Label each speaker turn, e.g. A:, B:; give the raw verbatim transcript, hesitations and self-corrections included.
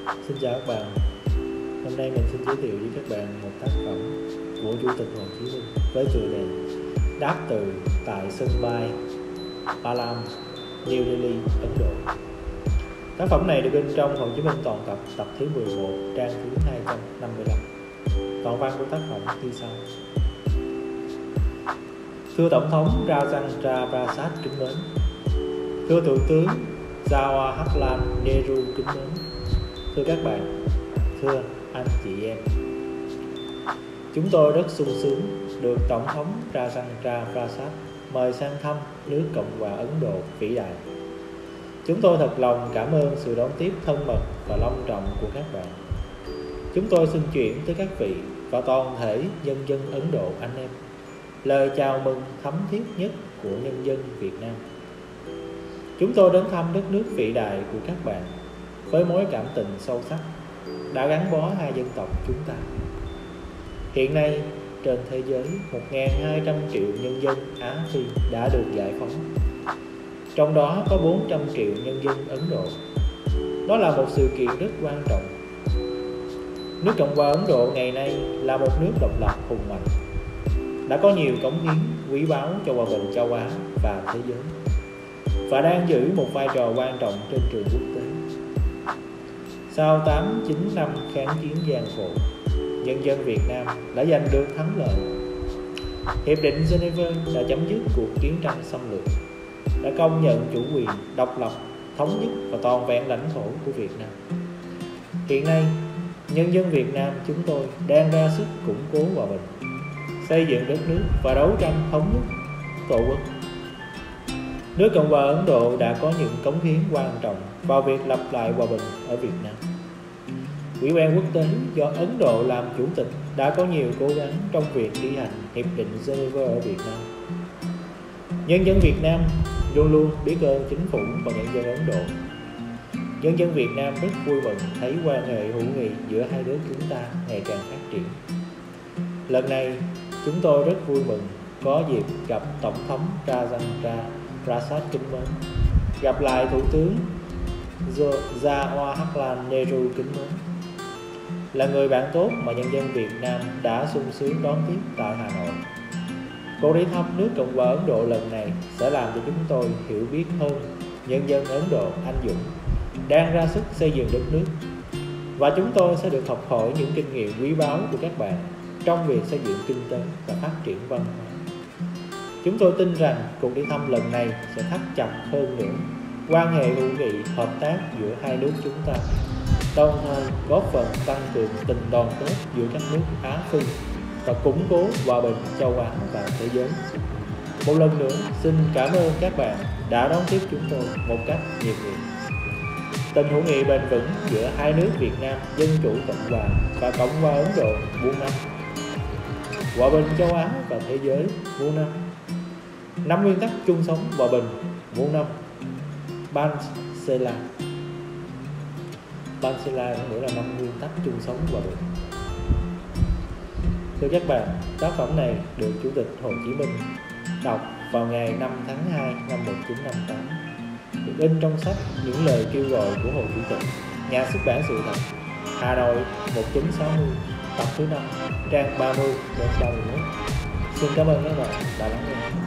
A: Xin chào các bạn. Hôm nay mình xin giới thiệu với các bạn một tác phẩm của Chủ tịch Hồ Chí Minh với chủ đề Đáp từ tại sân bay Palam, New Delhi, Ấn Độ. Tác phẩm này được in trong Hồ Chí Minh toàn tập tập thứ mười một, trang thứ hai trăm năm mươi lăm. Toàn văn của tác phẩm như sau: Thưa Tổng thống Rajendra Prasad kính mến, thưa Thủ tướng Jawaharlal Nehru kính mến, thưa các bạn, thưa anh chị em, chúng tôi rất sung sướng được Tổng thống Rajendra Prasad mời sang thăm nước Cộng hòa Ấn Độ vĩ đại. Chúng tôi thật lòng cảm ơn sự đón tiếp thân mật và long trọng của các bạn. Chúng tôi xin chuyển tới các vị và toàn thể nhân dân Ấn Độ anh em lời chào mừng thấm thiết nhất của nhân dân Việt Nam. Chúng tôi đến thăm đất nước vĩ đại của các bạn với mối cảm tình sâu sắc đã gắn bó hai dân tộc chúng ta. Hiện nay trên thế giới một nghìn hai trăm triệu nhân dân Á Phi đã được giải phóng, trong đó có bốn trăm triệu nhân dân Ấn Độ. Đó là một sự kiện rất quan trọng. Nước Cộng hòa Ấn Độ ngày nay là một nước độc lập hùng mạnh, đã có nhiều cống hiến quý báu cho hòa bình châu Á và thế giới, và đang giữ một vai trò quan trọng trên trường quốc tế. Sau tám chín năm kháng chiến gian khổ, nhân dân Việt Nam đã giành được thắng lợi. Hiệp định Geneva đã chấm dứt cuộc chiến tranh xâm lược, đã công nhận chủ quyền, độc lập, thống nhất và toàn vẹn lãnh thổ của Việt Nam. Hiện nay, nhân dân Việt Nam chúng tôi đang ra sức củng cố hòa bình, xây dựng đất nước và đấu tranh thống nhất tổ quốc. Nước Cộng hòa Ấn Độ đã có những cống hiến quan trọng vào việc lập lại hòa bình ở Việt Nam. Ủy ban quốc tế do Ấn Độ làm chủ tịch đã có nhiều cố gắng trong việc thi hành Hiệp định Geneva ở Việt Nam. Nhân dân Việt Nam luôn luôn biết ơn chính phủ và nhân dân Ấn Độ. Nhân dân Việt Nam rất vui mừng thấy quan hệ hữu nghị giữa hai nước chúng ta ngày càng phát triển. Lần này, chúng tôi rất vui mừng có dịp gặp Tổng thống Rajendra Prasad kính mến, gặp lại Thủ tướng Jawaharlal Nehru kính mến, là người bạn tốt mà nhân dân Việt Nam đã sung sướng đón tiếp tại Hà Nội. Cuộc đi thăm nước Cộng hòa Ấn Độ lần này sẽ làm cho chúng tôi hiểu biết hơn nhân dân Ấn Độ anh dũng đang ra sức xây dựng đất nước, và chúng tôi sẽ được học hỏi những kinh nghiệm quý báu của các bạn trong việc xây dựng kinh tế và phát triển văn hóa. Chúng tôi tin rằng cuộc đi thăm lần này sẽ thắt chặt hơn nữa quan hệ hữu nghị hợp tác giữa hai nước chúng ta, đồng thời góp phần tăng cường tình đoàn kết giữa các nước Á Phi và củng cố hòa bình châu Á và thế giới. Một lần nữa xin cảm ơn các bạn đã đón tiếp chúng tôi một cách nhiệt liệt. Tình hữu nghị bền vững giữa hai nước Việt Nam Dân chủ Cộng hòa và Cộng hòa Ấn Độ muôn năm. Hòa bình châu Á và thế giới muôn năm. Năm nguyên tắc chung sống hòa bình muôn năm. Panchala. Panchala có nghĩa là năm nguyên tắc chung sống hòa bình. Thưa các bạn, tác phẩm này được Chủ tịch Hồ Chí Minh đọc vào ngày năm tháng hai năm một nghìn chín trăm năm mươi tám, được in trong sách Những lời kêu gọi của Hồ Chủ tịch, nhà xuất bản Sự thật, Hà Nội một nghìn chín trăm sáu mươi, tập thứ năm, trang ba mươi đến ba mươi mốt. Xin cảm ơn các bạn đã lắng nghe.